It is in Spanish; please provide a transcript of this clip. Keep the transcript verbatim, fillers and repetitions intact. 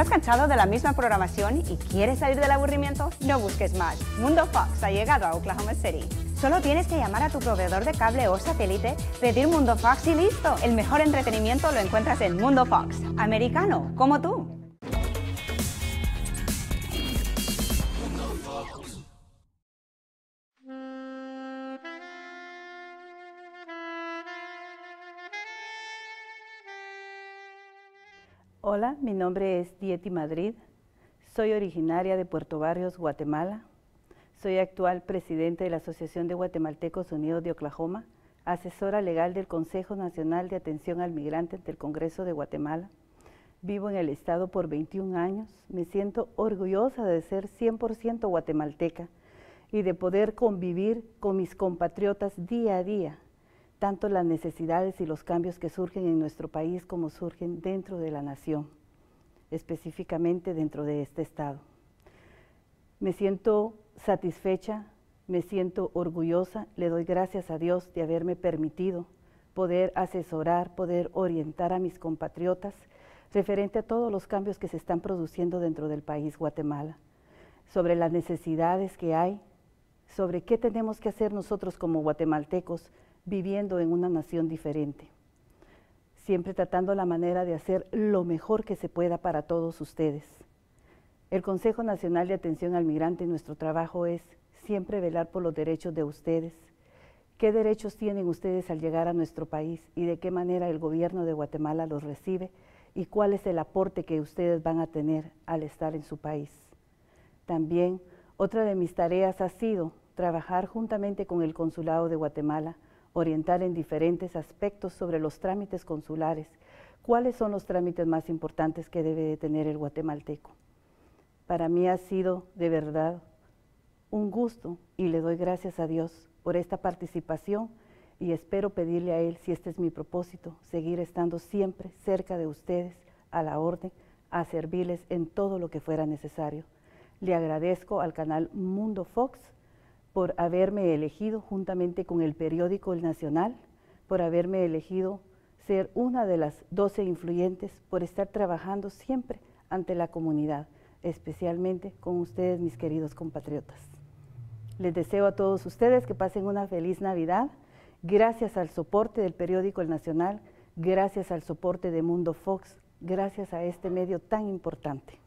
¿Estás cansado de la misma programación y quieres salir del aburrimiento? No busques más. Mundo Fox ha llegado a Oklahoma City. Solo tienes que llamar a tu proveedor de cable o satélite, pedir Mundo Fox y listo. El mejor entretenimiento lo encuentras en Mundo Fox. Americano, como tú. Hola, mi nombre es Diety Madrid, soy originaria de Puerto Barrios, Guatemala, soy actual presidente de la Asociación de Guatemaltecos Unidos de Oklahoma, asesora legal del Consejo Nacional de Atención al Migrante del Congreso de Guatemala, vivo en el estado por veintiún años, me siento orgullosa de ser cien por ciento guatemalteca y de poder convivir con mis compatriotas día a día, tanto las necesidades y los cambios que surgen en nuestro país como surgen dentro de la nación, específicamente dentro de este estado. Me siento satisfecha, me siento orgullosa, le doy gracias a Dios de haberme permitido poder asesorar, poder orientar a mis compatriotas referente a todos los cambios que se están produciendo dentro del país Guatemala, sobre las necesidades que hay, sobre qué tenemos que hacer nosotros como guatemaltecos viviendo en una nación diferente, siempre tratando la manera de hacer lo mejor que se pueda para todos ustedes. El Consejo Nacional de Atención al Migrante, nuestro trabajo es siempre velar por los derechos de ustedes, qué derechos tienen ustedes al llegar a nuestro país y de qué manera el gobierno de Guatemala los recibe y cuál es el aporte que ustedes van a tener al estar en su país. También, otra de mis tareas ha sido trabajar juntamente con el Consulado de Guatemala, orientar en diferentes aspectos sobre los trámites consulares, cuáles son los trámites más importantes que debe de tener el guatemalteco. Para mí ha sido de verdad un gusto y le doy gracias a Dios por esta participación y espero pedirle a Él, si este es mi propósito, seguir estando siempre cerca de ustedes, a la orden, a servirles en todo lo que fuera necesario. Le agradezco al canal Mundo Fox por haberme elegido juntamente con el periódico El Nacional, por haberme elegido ser una de las doce influyentes, por estar trabajando siempre ante la comunidad, especialmente con ustedes, mis queridos compatriotas. Les deseo a todos ustedes que pasen una feliz Navidad, gracias al soporte del periódico El Nacional, gracias al soporte de Mundo Fox, gracias a este medio tan importante.